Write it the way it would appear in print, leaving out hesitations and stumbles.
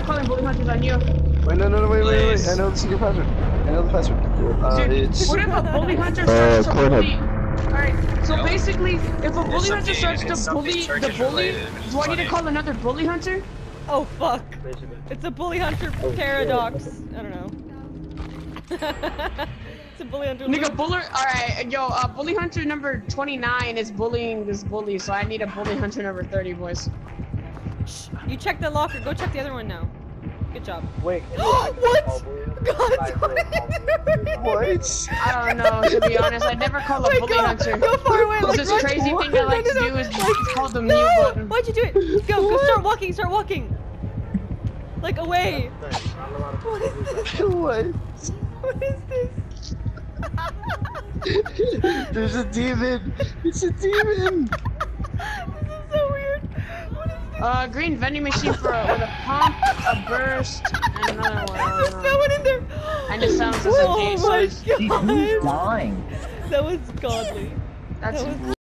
calling bully hunters on you. Wait, no, wait. I know the secret password. It's... What if a bully hunter starts to bully? Cornhead. Alright, so basically, if a bully hunter starts to it's bully something the Turkish bully, related. It's do I need to funny. call another bully hunter? Oh fuck. It's a bully hunter paradox. I don't know. It's a bully hunter. Nigga, alright, yo, bully hunter number 29 is bullying this bully, so I need a bully hunter number 30, boys. Shh, you check the locker. Go check the other one now. Good job. Wait. What? God, What? I don't know, to be honest, I never call a bully hunter. Go far away. Like, This crazy thing I like to do is call the mute button. Why'd you do it? Go start walking. Like away. What is this? What? What is this? There's a demon! It's a demon! This is so weird. What is this? Green vending machine with a pump, a burst, and another one. There's no one in there. And it sounds as a Oh my J, so god. He's dying. That was godly. that's That was